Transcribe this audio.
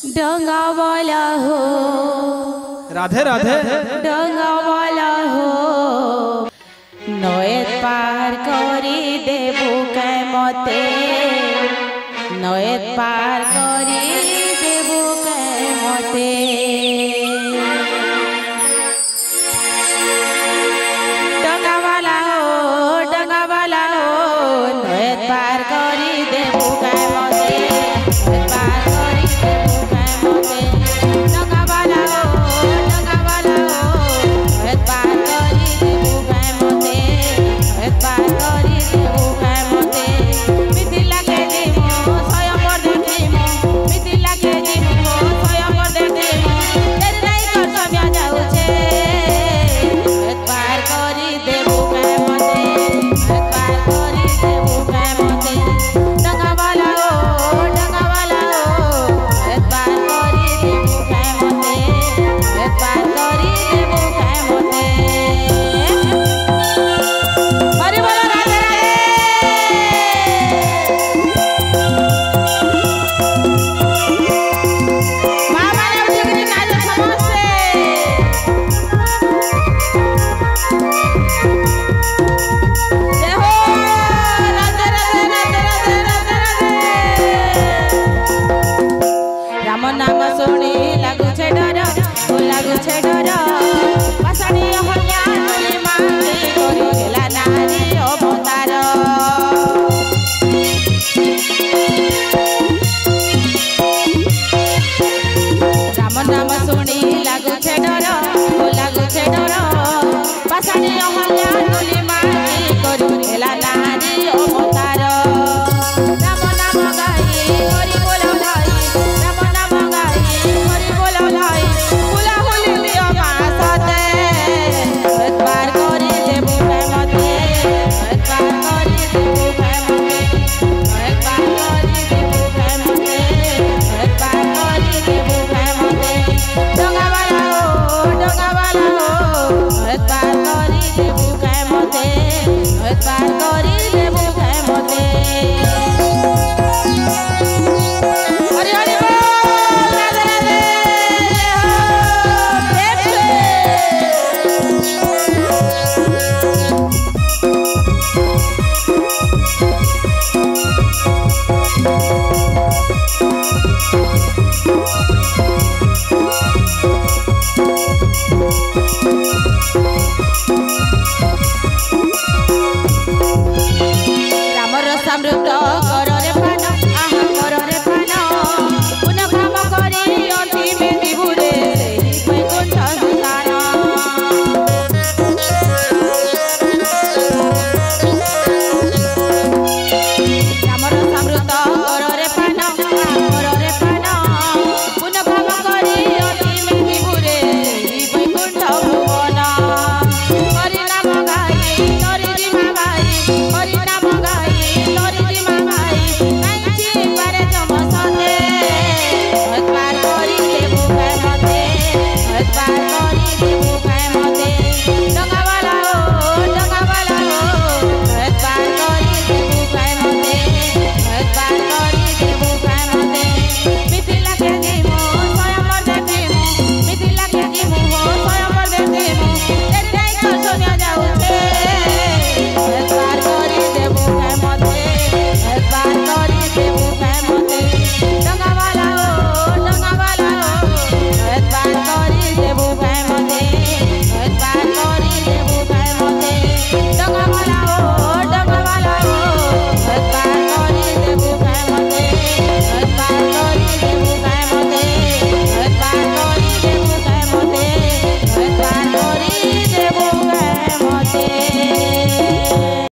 डंगा वाला हो राधे राधे डंगा वाला हो नए पार करी देबू के मते नए पार करी देबू के मते डंगा वाला हो नए पार करी देबू के मते पार करी देबू के मते डंगा वाला हो नए पार करी देबू के मते नए पार करी देबू के मते मिथि लागे जीमो स्वयं पर देखिमो मिथि लागे जीमो स्वयं पर देखिमो तेरे नहीं कर समझ जाऊ छे नए पार करी देबू के मते नए पार करी देबू के मते डंगा वाला हो नए पार करी देबू के मते नए पार करी देबू के मते हरि बोल राधे राधे मां माने उठिकरी नाच समस्ते जय हो राधे राधे राम नाम सुनी लागू छे डर पासाणी हल्या नुली मांगी करी गेला नारी अवतार राम नाम सुनी लागू छे डर पासाणी हल्या नुली मांगी करी गेला नारी अवतार राम नाम गाई हरि बोल भाई राम नाम गाई हरि बोल भाई हुला हुली दियो मासते एक बार करी देबू के मते एक बार करी देबू के मते एक बार करी देबू के मते एक बार करी देबू के मते डंगा वाला हो एक बार करी देबू के मते एक बार करी देबू के मते हरि हरि बोल राधे राधे प्रेम से